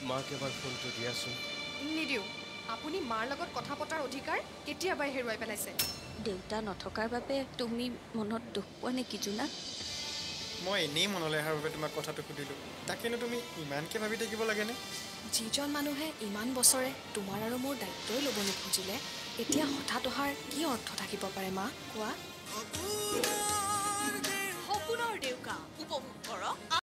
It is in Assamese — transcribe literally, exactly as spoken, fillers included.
মাক এবাৰ ফোনটো দিয়াচোন। নিদিওঁ। আপুনি মাৰ লগত কথা পতাৰ অধিকাৰ কেতিয়াবাই হেৰুৱাই পেলাইছে। দেউতা নথকাৰ বাবে তুমি মনত দুখ পোৱা নেকি জোনাক? মই এনেই মনলৈ অহাৰ বাবে তোমাক কথাটো সুধিলোঁ। তাকেনো তুমি ইমানকৈ ভাবি থাকিব লাগেনে? যিজন মানুহে ইমান বছৰে তোমাৰ আৰু মোৰ দায়িত্বই ল'ব নোখোজিলে এতিয়া হঠাৎ অহাৰ কি অৰ্থ থাকিব পাৰে মা কোৱা? সপোনৰ ডেউকা উপভোগ কৰক।